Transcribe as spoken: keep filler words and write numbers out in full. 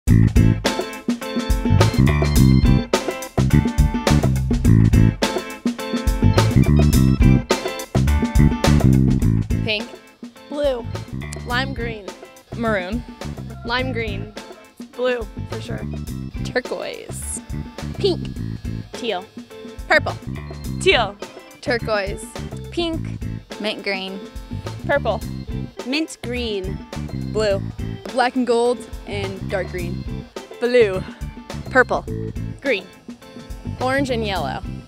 Pink. Blue. Lime green. Maroon. Lime green. Blue, for sure. Turquoise. Pink. Teal. Purple. Teal. Turquoise. Pink. Mint green. Purple. Mint green. Blue. Black and gold and dark green. Blue. Purple. Green. Orange and yellow.